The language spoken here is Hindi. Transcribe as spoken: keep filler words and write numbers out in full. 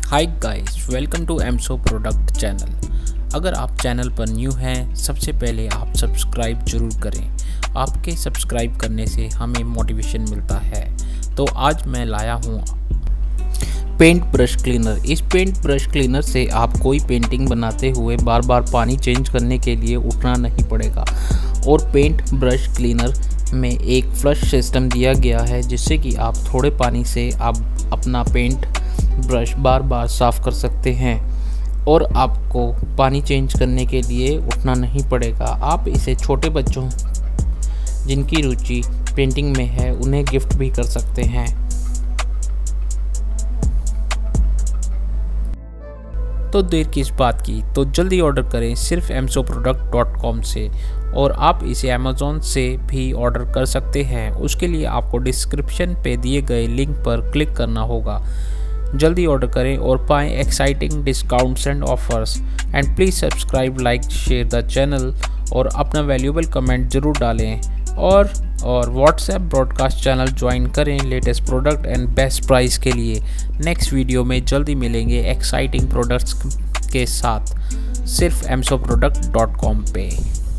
हाय गाइस, वेलकम टू एमसो प्रोडक्ट चैनल। अगर आप चैनल पर न्यू हैं, सबसे पहले आप सब्सक्राइब जरूर करें। आपके सब्सक्राइब करने से हमें मोटिवेशन मिलता है। तो आज मैं लाया हूँ पेंट ब्रश क्लीनर। इस पेंट ब्रश क्लीनर से आप कोई पेंटिंग बनाते हुए बार बार पानी चेंज करने के लिए उठना नहीं पड़ेगा। और पेंट ब्रश क्लीनर में एक फ्लश सिस्टम दिया गया है, जिससे कि आप थोड़े पानी से आप अपना पेंट ब्रश बार बार साफ़ कर सकते हैं और आपको पानी चेंज करने के लिए उठना नहीं पड़ेगा। आप इसे छोटे बच्चों जिनकी रुचि पेंटिंग में है उन्हें गिफ्ट भी कर सकते हैं। तो देर किस बात की, तो जल्दी ऑर्डर करें सिर्फ एमसो प्रोडक्ट डॉट कॉम से। और आप इसे अमेज़ॉन से भी ऑर्डर कर सकते हैं। उसके लिए आपको डिस्क्रिप्शन पे दिए गए लिंक पर क्लिक करना होगा। जल्दी ऑर्डर करें और पाएं exciting discounts and offers. And please subscribe, like, share the channel और अपना वैल्यूएबल कमेंट ज़रूर डालें। और और व्हाट्सएप ब्रॉडकास्ट चैनल ज्वाइन करें latest product and best price के लिए। नेक्स्ट वीडियो में जल्दी मिलेंगे एक्साइटिंग प्रोडक्ट्स के साथ सिर्फ एमसो प्रोडक्ट डॉट कॉम पे।